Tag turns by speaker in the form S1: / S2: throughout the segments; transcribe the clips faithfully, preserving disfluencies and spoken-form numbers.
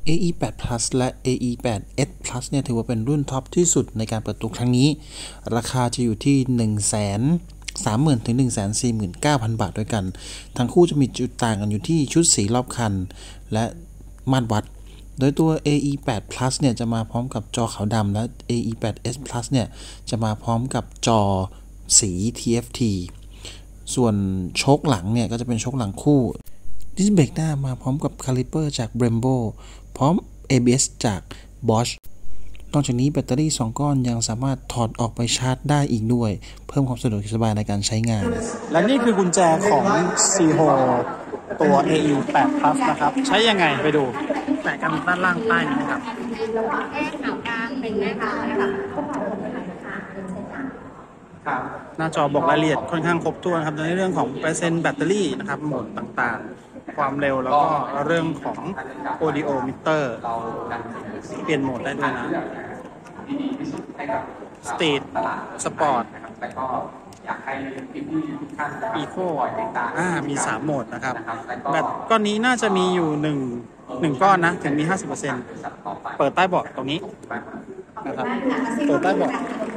S1: เอ อี แปด Plus และ เอ อี แปด เอส Plus เนี่ยถือว่าเป็นรุ่นท็อปที่สุดในการเปิดตัวครั้งนี้ราคาจะอยู่ที่ หนึ่งแสนสามหมื่น ถึง หนึ่งแสนสี่หมื่นเก้าพัน บาทด้วยกันทั้งคู่จะมีจุดต่างกันอยู่ที่ชุดสีรอบคันและมาตรวัดโดยตัว เอ อี แปด Plus เนี่ยจะมาพร้อมกับจอขาวดำและ เอ อี แปด เอส Plus เนี่ยจะมาพร้อมกับจอสี ที เอฟ ที ส่วนโชคหลังเนี่ยก็จะเป็นโชคหลังคู่ดิสเบรกหน้ามาพร้อมกับคาลิเปอร์จาก Brembo พร้อม เอ บี เอส จาก Bosch นอกจากนี้แบตเตอรี่สองก้อนยังสามารถถอดออกไปชาร์จได้อีกด้วยเพิ่มความสะดวกสบายในการใช้งาน
S2: และนี่คือกุญแจของ ซี โฮ ตัว เอ อี แปด Plus นะครับใช้ยังไงไปดูแปะกันด้านล่างใต้นี้นะครับหน้าจอบอกรายละเอียดค่อนข้างครบถ้วนครับในเรื่องของเปอร์เซ็นต์แบตเตอรี่นะครับโหมดต่างๆความเร็วแล้วก็เรื่องของ Audio Meter เปลี่ยนโหมดได้ด้วยนะ Street Sport Eco อ่ามีสามโหมดนะครับแบตก้อนนี้น่าจะมีอยู่หนึ่ง หนึ่งก้อนนะถึงมี ห้าสิบเปอร์เซ็นต์ เปิดใต้เบาะตรงนี้นะครับเปิดใต้เบาะ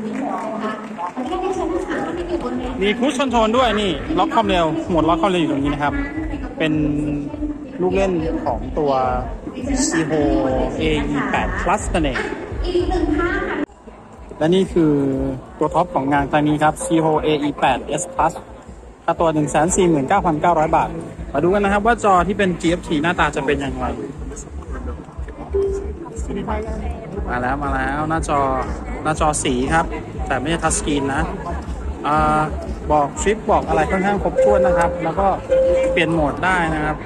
S2: มีครูซคอนโทรลด้วยนี่ล็อกความเร็วโหมดล็อกความเร็วอยู่ตรงนี้นะครับเป็นลูกเล่นของตัว ซี โฮ เอ อี แปด Plus นั่นเองและนี่คือตัวท็อปของงานครั้งนี้ครับ ซี โฮ เอ อี แปด เอส Plus ค่าตัว หนึ่งแสนสี่หมื่นเก้าพันเก้าร้อย บาทมาดูกันนะครับว่าจอที่เป็น จี เอฟ ที หน้าตาจะเป็นอย่างไรมาแล้วมาแล้วหน้าจอหน้าจอสีครับแต่ไม่ใช่ทัชสกรีนนะอ่าบอกทริปบอกอะไรค่อนข้างครบถ้วนนะครับแล้วก็เปลี่ยนโหมดได้นะครับ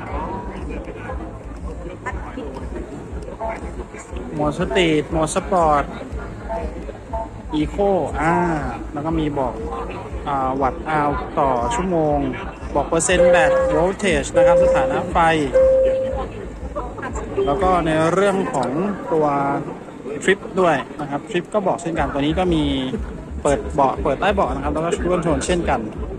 S2: โหมดสตรีทโหมดสปอร์ตอีโคอ่าแล้วก็มีบอกอ่าวัตต์อาวต่อชั่วโมงบอกเปอร์เซ็นต์แบตโวลเทจนะครับสถานะไฟแล้วก็ในเรื่องของตัวทริปด้วยนะครับทริปก็บอกเช่นกันตัวนี้ก็มีเปิดเบาะเปิดใต้เบาะนะครับแล้วก็ครูคอนโทรลเช่นกัน